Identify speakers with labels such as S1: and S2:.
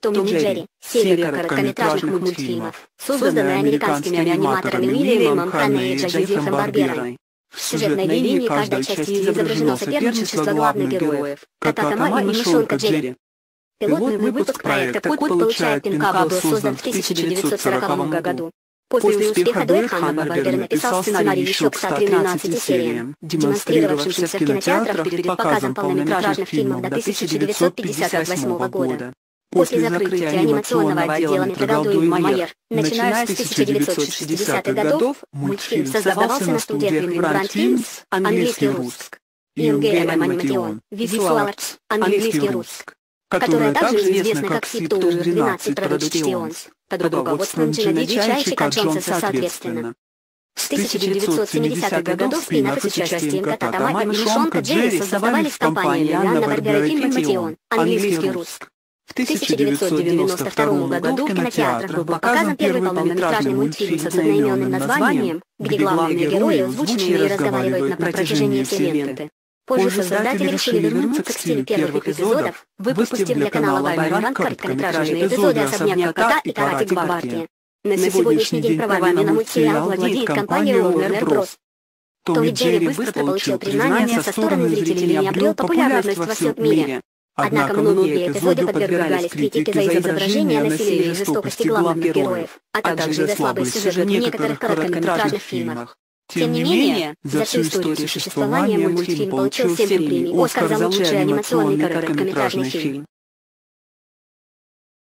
S1: Том и Джерри – серия короткометражных мультфильмов, созданная американскими аниматорами Уильямом Ханной и Джозефом Барберой. В сюжетной линии каждой части изображено соперничество главных героев – кота Тома и мышонка Джерри. Пилотный выпуск проекта «Кот получает пинка» был создан в 1940 году. После успеха дуэт Ханна-Барбера написал сценарий еще к 113 сериям, демонстрировавшимся в кинотеатрах перед показом полнометражных фильмов до 1958 года. После закрытия анимационного отдела Метро-Голдуин Майер, начиная с 1960-х годов, мультфильм создавался на студии Grant Films, английский Руск, и MGM Animation, Visual Arts, английский Руск, которая также известна как Sweet 12 Productions, под руководством Джина Дича и Чика Джонса соответственно. С 1970-х годов спин-оффы с участием кота Тома и мышонка Джерри создавались в компании Hanna-Barbera Filmation, английский Руск. В 1992 году в кинотеатрах был показан первый полнометражный мультфильм с одноименным названием, где главные герои озвучены и разговаривают на протяжении всей ленты. Позже создатели решили вернуться к стилю первых эпизодов, выпустив для канала Live короткометражные эпизоды «Особняка кота» и «Каратик Барти». На сегодняшний день правами на мультсериал владеет компания Warner Bros. Том и Джерри быстро получил признание со стороны зрителей и приобрел популярность во всем мире. Однако многие эпизоды подвергались критике за изображение насилия и жестокости главных героев, а также за слабый сюжет в некоторых короткометражных фильмах. Тем не менее, за всю историю существования мультфильм получил 7 премий «Оскар» за лучший анимационный короткометражный фильм.